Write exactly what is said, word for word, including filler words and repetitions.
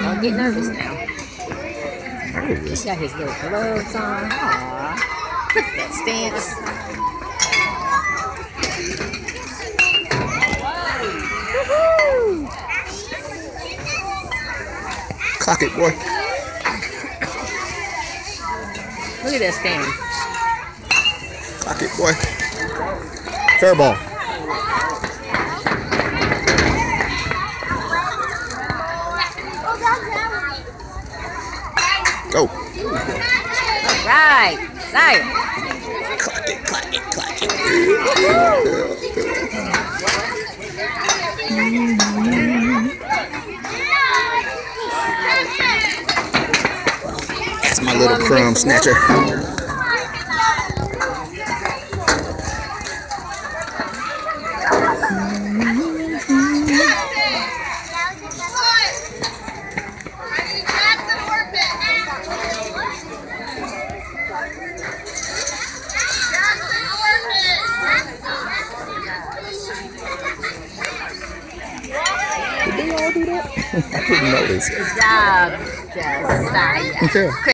Don't get nervous now. Nervous. He got his little gloves on. Aww. Look at that stance. Woohoo! Clock it, boy. Look at that stand. Clock it, boy. Fair ball. Go. All right, Jasiah. Clock it, clock it, clock it. That's my little crumb snatcher. Did they all do that? I didn't notice. Good job, Jasiah. Yeah.